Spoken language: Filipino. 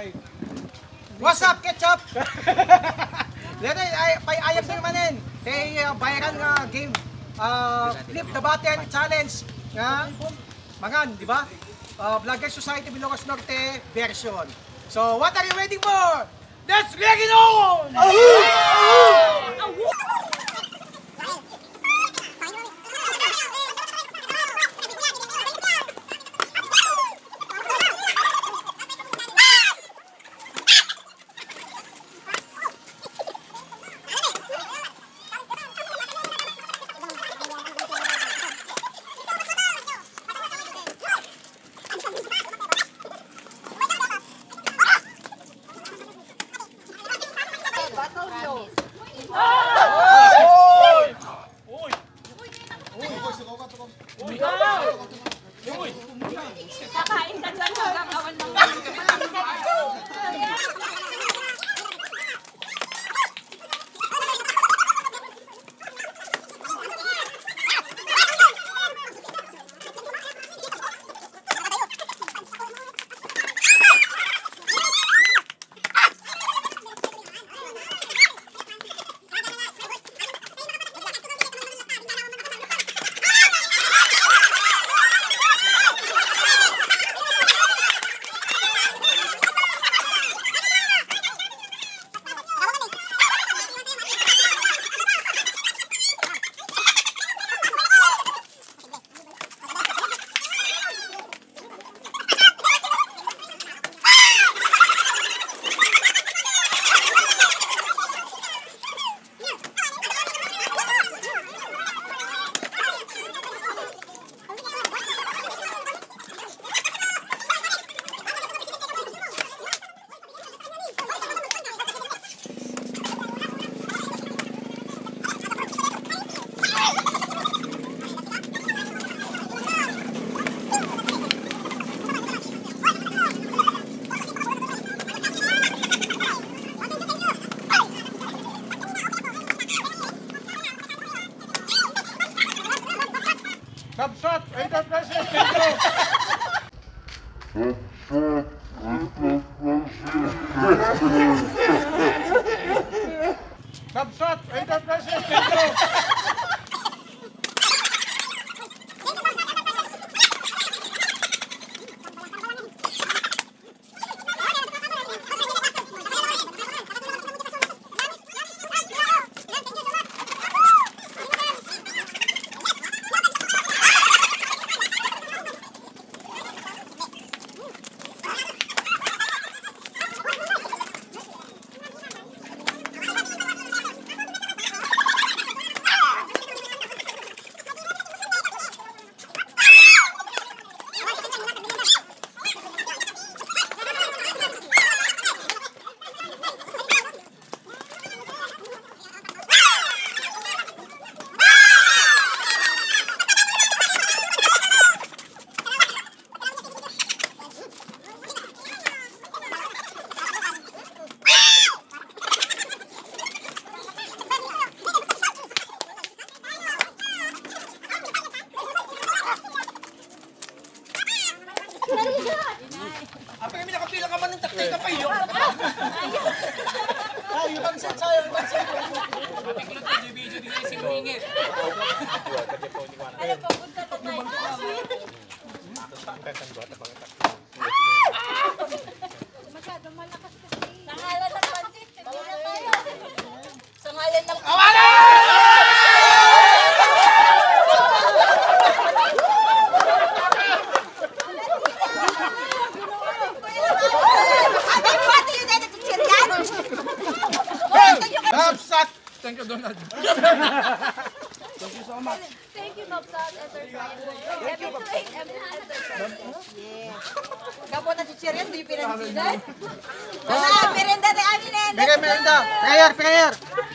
What's up, ketchup? Dito ay ayam din manin. Kay bayaran nga game. Flip the button challenge nga mangan, di ba? Vlogger Society Bilogos Norte version. So, what are you waiting for? Let's get it on! Kakain ka dyan hanggang awan ng Subshot, enter pressure, Pedro! Subshot, enter pressure, Pedro! Apa kami nakapila ka man ng taktay ka pa iyo? Ay, yung bansit sa'yo, yung bansit. Pati ko lang tayo video din ay singingit. Alam ko, punta na tayo. Masyado malakas kasi. Sa ngalan ng bansit, hindi na tayo. Sa ngalan ng... Subshot! Thank you, Donald. Thank you so much. Thank you, Nopsat Enterprises. M28 Enterprises. Kapo na si Chirian, di pinansinan. Ano, merenda na amin eh. Bigay merenda. Prayer, prayer.